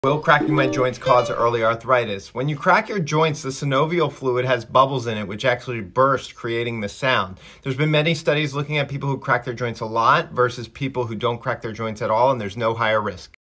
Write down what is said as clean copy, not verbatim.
Will cracking my joints cause early arthritis? When you crack your joints, the synovial fluid has bubbles in it which actually burst, creating the sound. There's been many studies looking at people who crack their joints a lot versus people who don't crack their joints at all, and there's no higher risk.